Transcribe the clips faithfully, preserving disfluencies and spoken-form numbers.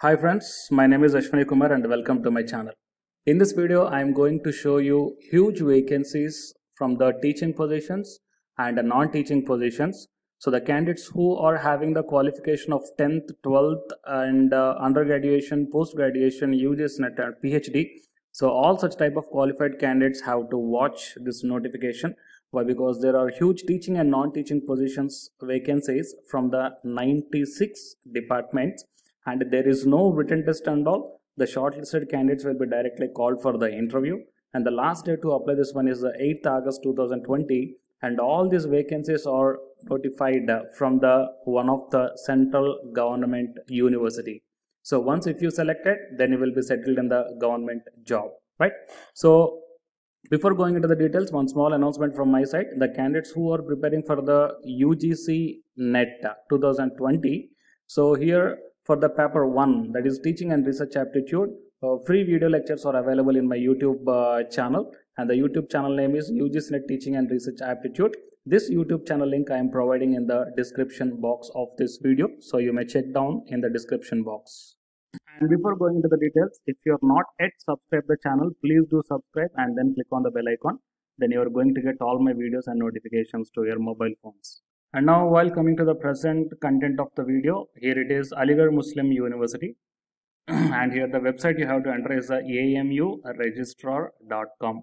Hi friends, my name is Ashwani Kumar and welcome to my channel. In this video, I am going to show you huge vacancies from the teaching positions and the non-teaching positions. So the candidates who are having the qualification of tenth, twelfth and uh, undergraduation, post-graduation, U G C, and PhD. So all such type of qualified candidates have to watch this notification. Why? Because there are huge teaching and non-teaching positions vacancies from the ninety-six departments. And there is no written test and all. The shortlisted candidates will be directly called for the interview, and the last day to apply this one is the eighth August two thousand twenty, and all these vacancies are notified from the one of the central government university. So once if you selected, then you will be settled in the government job, right? So before going into the details, one small announcement from my side. The candidates who are preparing for the U G C NET two thousand twenty, so here for the paper one, that is teaching and research aptitude, uh, free video lectures are available in my YouTube uh, channel, and the YouTube channel name is U G C NET Teaching and Research Aptitude. This YouTube channel link I am providing in the description box of this video, so you may check down in the description box. And before going into the details, if you are not yet subscribed the channel, please do subscribe and then click on the bell icon. Then you are going to get all my videos and notifications to your mobile phones. And now, while coming to the present content of the video, here it is Aligarh Muslim University. And here the website you have to enter is A M U registrar dot com.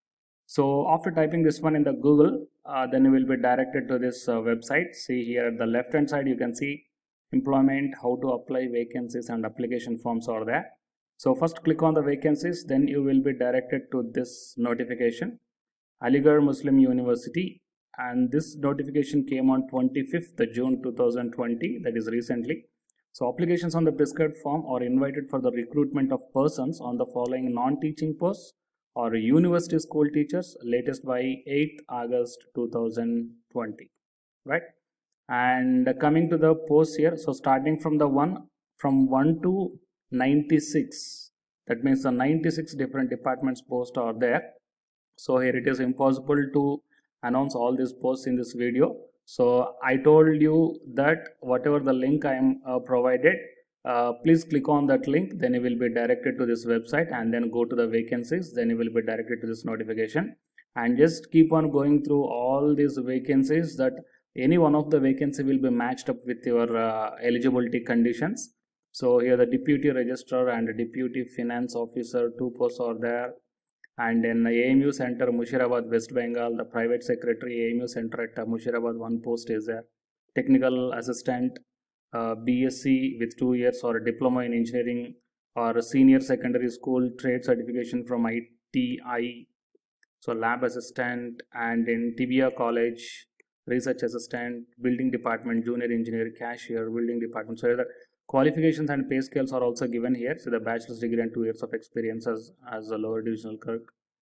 So after typing this one in the Google, uh, then you will be directed to this uh, website. See here at the left hand side, you can see employment, how to apply, vacancies and application forms are there. So first click on the vacancies, then you will be directed to this notification, Aligarh Muslim University. And this notification came on twenty-fifth June two thousand twenty, that is recently. So applications on the prescribed form are invited for the recruitment of persons on the following non-teaching posts or university school teachers, latest by eighth August two thousand twenty, right? And coming to the posts here, so starting from the one, from one to ninety-six, that means the ninety-six different departments posts are there. So here it is impossible to announce all these posts in this video. So I told you that whatever the link I am uh, provided, uh, please click on that link, then you will be directed to this website, and then go to the vacancies, then you will be directed to this notification, and just keep on going through all these vacancies, that any one of the vacancy will be matched up with your uh, eligibility conditions. So here the deputy registrar and deputy finance officer, two posts are there. And in A M U Center, Mushirabad, West Bengal, the private secretary, A M U Center at Mushirabad, one post is there. Technical assistant, uh, B S c with two years or a diploma in engineering, or a senior secondary school trade certification from I T I. So lab assistant, and in T B A college, research assistant, building department, junior engineer, cashier, building department. So the qualifications and pay scales are also given here. So the bachelor's degree and two years of experience as, as a lower divisional clerk.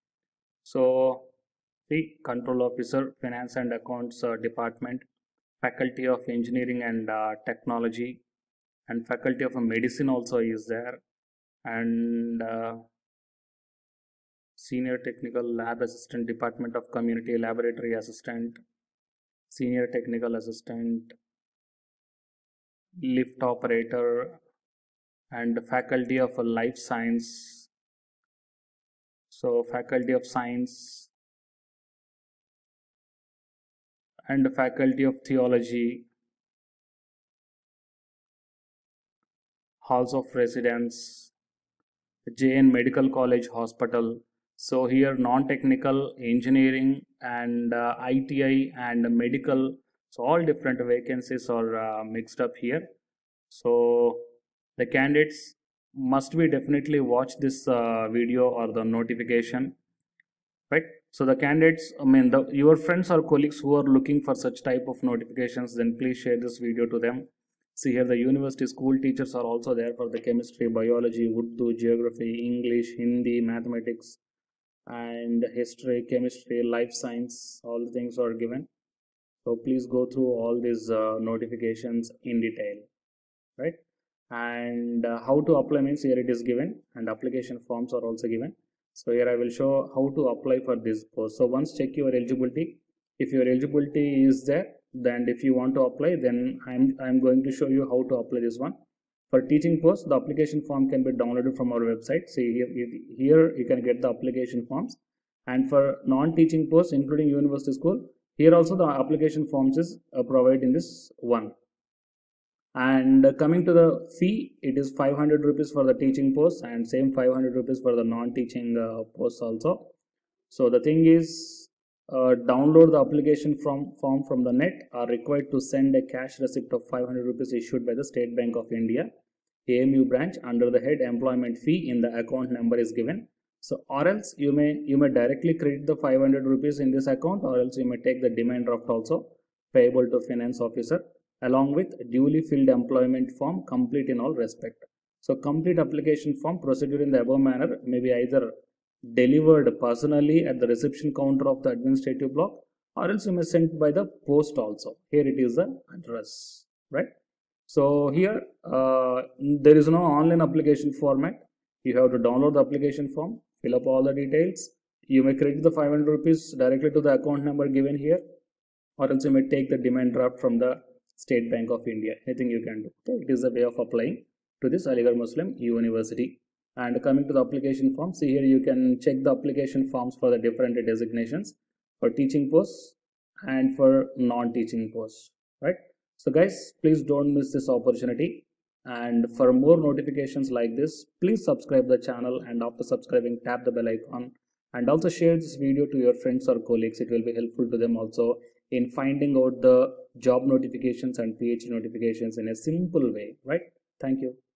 So the control officer, finance and accounts uh, department, faculty of engineering and uh, technology, and faculty of medicine also is there, and uh, senior technical lab assistant, department of community laboratory assistant, senior technical assistant, lift operator, and faculty of life science. So faculty of science and faculty of theology, halls of residence, J N Medical College Hospital. So here non-technical, engineering and uh, I T I and medical. So all different vacancies are uh, mixed up here. So the candidates must be definitely watch this uh, video or the notification, right? So the candidates, I mean, the, your friends or colleagues who are looking for such type of notifications, then please share this video to them. See here the university school teachers are also there for the chemistry, biology, Urdu, geography, English, Hindi, mathematics, and history, chemistry, life science. All the things are given. So please go through all these uh, notifications in detail, right? And uh, how to apply means here it is given, and application forms are also given. So here I will show how to apply for this post. So once check your eligibility. If your eligibility is there, then if you want to apply, then I'm I'm going to show you how to apply this one. For teaching post, the application form can be downloaded from our website. See here, here you can get the application forms. And for non-teaching posts, including university school, here also the application forms is uh, provided in this one. And uh, coming to the fee, it is five hundred rupees for the teaching posts and same five hundred rupees for the non-teaching uh, posts also. So the thing is, uh, download the application from form from the net, are required to send a cash receipt of five hundred rupees issued by the State Bank of India, A M U branch, under the head employment fee. In the account number is given. So or else you may you may directly credit the five hundred rupees in this account, or else you may take the demand draft also payable to finance officer, along with duly filled employment form, complete in all respect. So complete application form procedure in the above manner may be either delivered personally at the reception counter of the administrative block, or else you may send by the post also. Here it is the address, right? So here uh, there is no online application format. You have to download the application form, fill up all the details. You may credit the five hundred rupees directly to the account number given here, or else you may take the demand draft from the State Bank of India. Anything you can do. Okay? It is a way of applying to this Aligarh Muslim University. And coming to the application form, see here you can check the application forms for the different designations for teaching posts and for non-teaching posts, right? So guys, please don't miss this opportunity. And for more notifications like this, please subscribe the channel, and after subscribing, tap the bell icon, and also share this video to your friends or colleagues. It will be helpful to them also in finding out the job notifications and PhD notifications in a simple way, right? Thank you.